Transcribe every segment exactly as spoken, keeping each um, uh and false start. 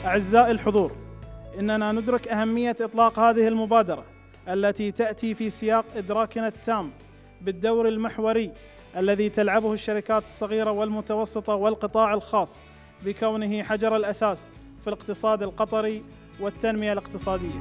أعزائي الحضور، إننا ندرك أهمية إطلاق هذه المبادرة التي تأتي في سياق إدراكنا التام بالدور المحوري الذي تلعبه الشركات الصغيرة والمتوسطة والقطاع الخاص بكونه حجر الأساس في الاقتصاد القطري والتنمية الاقتصادية.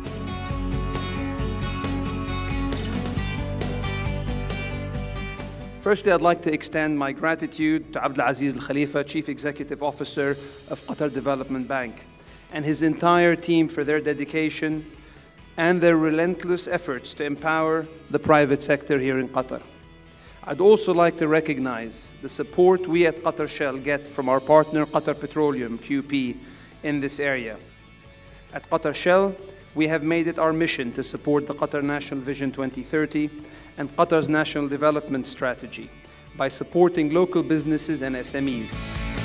Firstly, I'd like to extend my gratitude to Abdulaziz Al Khalifa, Chief Executive Officer of Qatar Development Bank, and his entire team for their dedication and their relentless efforts to empower the private sector here in Qatar. I'd also like to recognize the support we at Qatar Shell get from our partner Qatar Petroleum, Q P, in this area. At Qatar Shell, we have made it our mission to support the Qatar National Vision twenty thirty and Qatar's National Development Strategy by supporting local businesses and S M Es.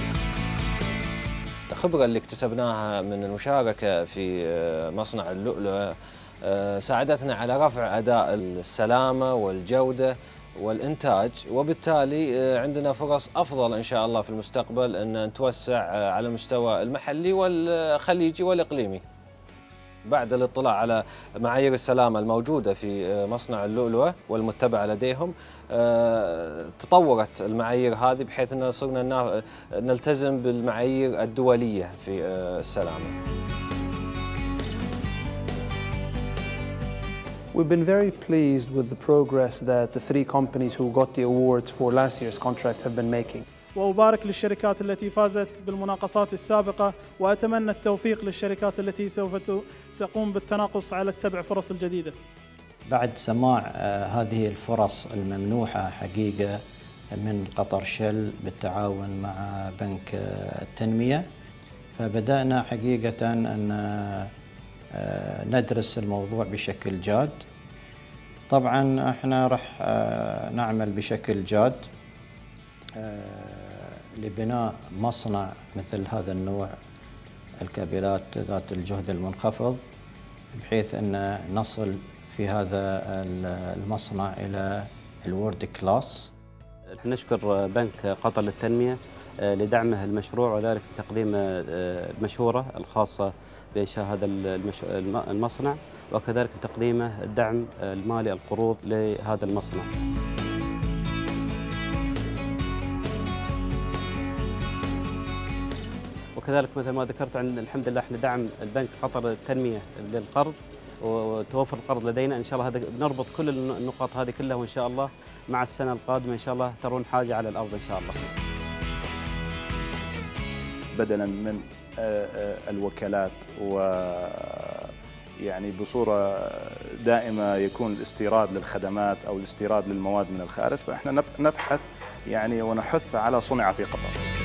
الخبرة اللي اكتسبناها من المشاركة في مصنع اللؤلؤة ساعدتنا على رفع أداء السلامة والجودة والإنتاج، وبالتالي عندنا فرص أفضل إن شاء الله في المستقبل أن نتوسع على المستوى المحلي والخليجي والإقليمي. بعد الاطلاع على معايير السلامة الموجودة في مصنع اللؤلؤة والمتبعة لديهم، تطورت المعايير هذه بحيث أن صرنا نلتزم بالمعايير الدولية في السلامة. We've been very pleased with the progress that the three companies who got the awards for last year's contracts have been making. وأبارك للشركات التي فازت بالمناقصات السابقة، وأتمنى التوفيق للشركات التي سوف تقوم بالتناقص على السبع فرص الجديدة. بعد سماع هذه الفرص الممنوحة حقيقة من قطر شل بالتعاون مع بنك التنمية، فبدأنا حقيقة أن ندرس الموضوع بشكل جاد. طبعا احنا راح نعمل بشكل جاد لبناء مصنع مثل هذا النوع، الكابلات ذات الجهد المنخفض، بحيث أن نصل في هذا المصنع إلى الورد كلاس. نشكر بنك قطر للتنمية لدعمه المشروع، وذلك بتقديم المشورة الخاصة بإنشاء هذا المصنع، وكذلك بتقديمه الدعم المالي القروض لهذا المصنع. وكذلك مثل ما ذكرت عن الحمد لله احنا دعم البنك قطر للتنمية للقرض، وتوفر القرض لدينا ان شاء الله. هذا بنربط كل النقاط هذه كلها، وان شاء الله مع السنة القادمة ان شاء الله ترون حاجة على الارض ان شاء الله. بدلا من الوكالات و يعني بصورة دائمة يكون الاستيراد للخدمات أو الاستيراد للمواد من الخارج، فإحنا نبحث يعني ونحث على صنع في قطر.